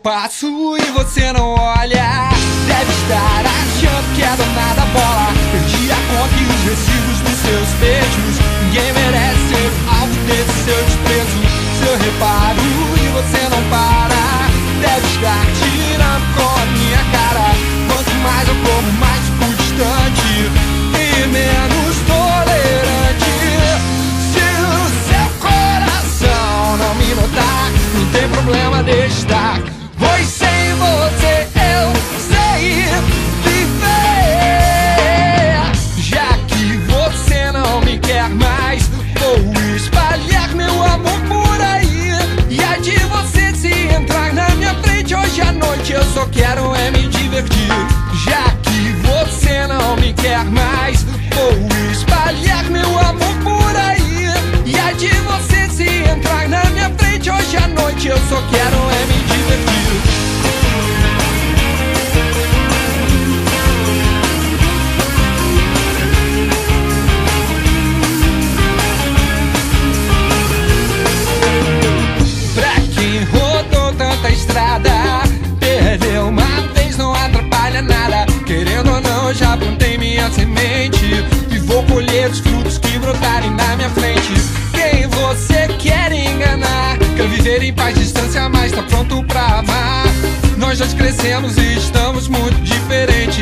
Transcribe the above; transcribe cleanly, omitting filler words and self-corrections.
passo e você não olha. Deve estar achando que é dona da bola. Perdi a conta e os recibos dos seus beijos. Ninguém merece ser alvo desse seu desprezo. Seu reparo e você não para. Deve estar tirando com a minha cara. Quanto mais eu como, mais fico distante e menos tolerante. Se o seu coração não me notar, não tem problema de estar. Pois sem você eu sei viver. Já que você não me quer mais, vou espalhar meu amor por aí. E a de você se entrar na minha frente hoje à noite, eu só quero é me divertir. Já que você não me quer mais, vou espalhar meu amor por aí. E a de você se entrar na minha frente hoje à noite, eu só quero é me divertir. Estrada, perdeu uma vez, não atrapalha nada. Querendo ou não, eu já plantei minha semente e vou colher os frutos que brotarem na minha frente. Quem você quer enganar? Quer viver em paz, distância, mas tá pronto pra amar. Nós já crescemos e estamos muito diferentes.